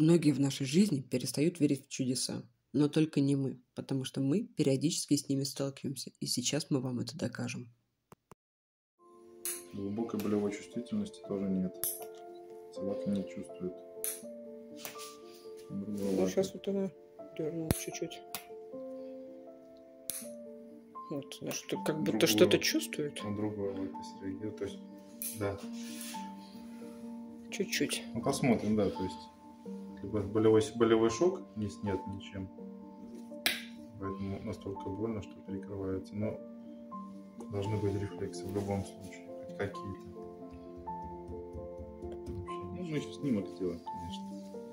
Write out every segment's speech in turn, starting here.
Многие в нашей жизни перестают верить в чудеса, но только не мы, потому что мы периодически с ними сталкиваемся, и сейчас мы вам это докажем. Глубокой болевой чувствительности тоже нет. Собака не чувствует. Ну, сейчас вот она дернула чуть-чуть. Вот, она что, как будто что-то чувствует. На другое лапе среагирует, то есть, да. Чуть-чуть. Ну, посмотрим, да, то есть, либо болевой шок не снят ничем, поэтому настолько больно, что перекрывается, но должны быть рефлексы в любом случае, хоть какие-то. Ну, мы еще снимок сделаем, конечно.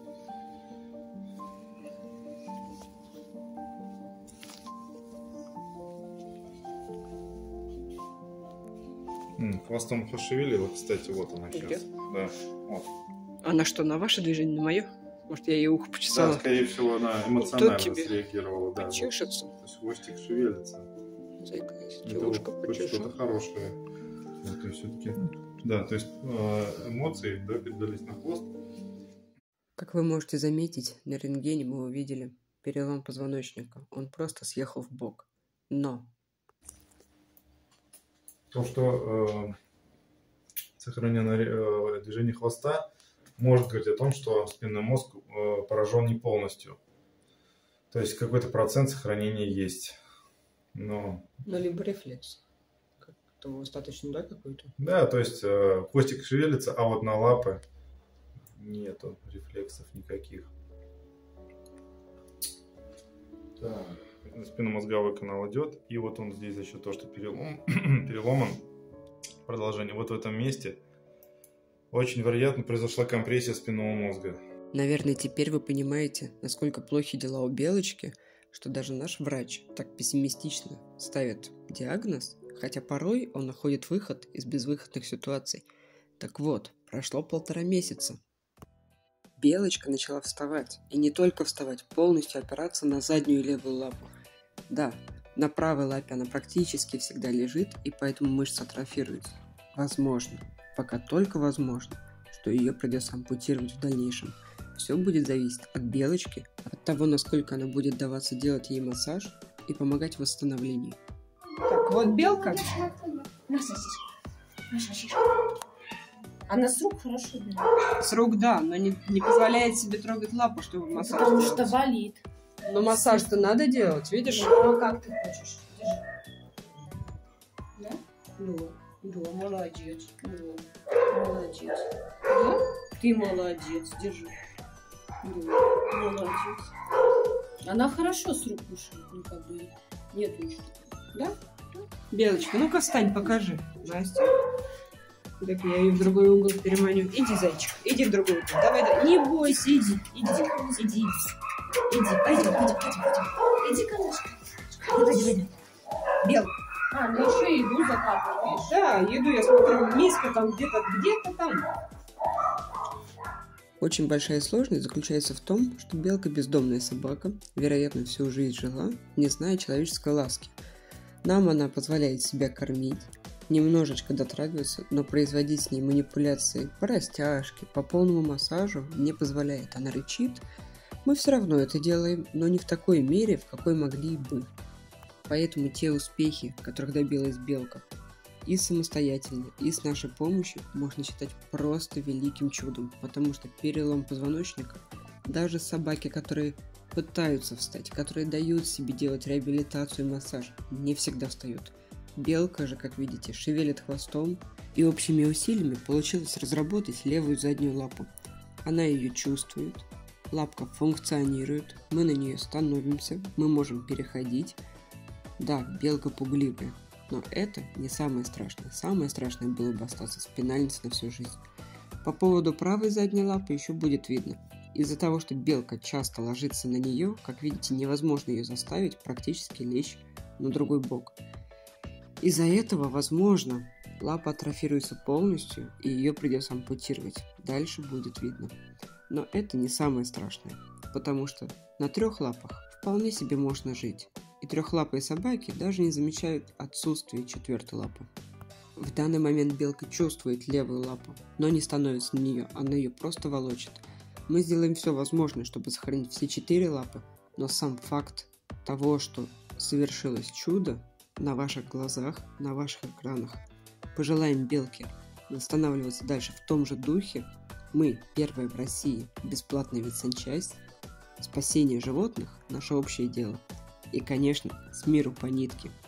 Хвостом пошевелила, кстати, вот она сейчас. Где? Да, вот. Она что, на ваше движение, на мое? Может, я ей ухо почесала? Да, скорее всего, она эмоционально Вот тебе среагировала. Да, почешется. вот. То есть хвостик шевелится. Заикаясь, Это девушка хоть почешу. что-то хорошее. Вот, то есть все-таки, да, то есть эмоции, да, передались на хвост. Как вы можете заметить, на рентгене мы увидели перелом позвоночника. Он просто съехал в бок. Но То, что сохранено движение хвоста, может говорить о том, что спинной мозг поражен не полностью. То есть какой-то процент сохранения есть. Но либо рефлекс. Этого достаточно, да, какой-то? да, то есть хвостик шевелится, а вот на лапы нету рефлексов никаких. Так, спинномозговой канал идет, и вот он здесь за счет того, что переломан, продолжение, вот в этом месте очень вероятно произошла компрессия спинного мозга. Наверное, теперь вы понимаете, насколько плохи дела у Белочки, что даже наш врач так пессимистично ставит диагноз, хотя порой он находит выход из безвыходных ситуаций. Так вот, прошло 1,5 месяца. Белочка начала вставать, и не только вставать, полностью опираться на заднюю левую лапу. Да, на правой лапе она практически всегда лежит, и поэтому мышца атрофируется. Возможно, пока только возможно, что ее придется ампутировать в дальнейшем. Все будет зависеть от Белочки, от того, насколько она будет даваться делать ей массаж и помогать в восстановлении. Так, вот Белка. На сосиску. Она с рук хорошо берет. С рук, да, но не позволяет себе трогать лапу, чтобы массаж Потому делать. что болит. Но массаж-то надо делать, видишь? Ну, а как ты хочешь? Держи. Да? Да, молодец. Молодец. Да? Ты молодец. Держи. Да, молодец. Она хорошо с рук кушает. Ну, как бы нет ничего. Да? Белочка, ну-ка встань, покажи. Настя. Так я ее в другой угол переманю. Иди, зайчик, иди в другой угол. Давай. Не бойся, иди. Иди, пойдем. Иди, конечно. Иди. Белка. Ну еще еду закапываешь. Да, еду, я смотрю, миска там где-то там. Очень большая сложность заключается в том, что Белка бездомная собака, вероятно, всю жизнь жила, не зная человеческой ласки. Нам она позволяет себя кормить, немножечко дотрагиваться, но производить с ней манипуляции по растяжке, по полному массажу не позволяет. Она рычит. Мы все равно это делаем, но не в такой мере, в какой могли бы. Поэтому те успехи, которых добилась Белка, и самостоятельно, и с нашей помощью, можно считать просто великим чудом, потому что перелом позвоночника, даже собаки, которые пытаются встать, которые дают себе делать реабилитацию и массаж, не всегда встают. Белка же, как видите, шевелит хвостом, и общими усилиями получилось разработать левую заднюю лапу. Она ее чувствует, лапка функционирует, мы на нее становимся, мы можем переходить. Да, Белка пугливая, но это не самое страшное. Самое страшное было бы остаться спинальницей на всю жизнь. По поводу правой задней лапы еще будет видно. Из-за того, что Белка часто ложится на нее, как видите, невозможно ее заставить практически лечь на другой бок. Из-за этого, возможно, лапа атрофируется полностью, и ее придется ампутировать. Дальше будет видно. Но это не самое страшное, потому что на 3 лапах вполне себе можно жить. И трехлапые собаки даже не замечают отсутствие 4-й лапы. В данный момент Белка чувствует левую лапу, но не становится на нее, она ее просто волочит. Мы сделаем все возможное, чтобы сохранить все 4 лапы, но сам факт того, что совершилось чудо на ваших глазах, на ваших экранах. Пожелаем Белке восстанавливаться дальше в том же духе. Мы первые в России бесплатная ветсанчасть. Спасение животных – наше общее дело. И, конечно, с миру по нитке.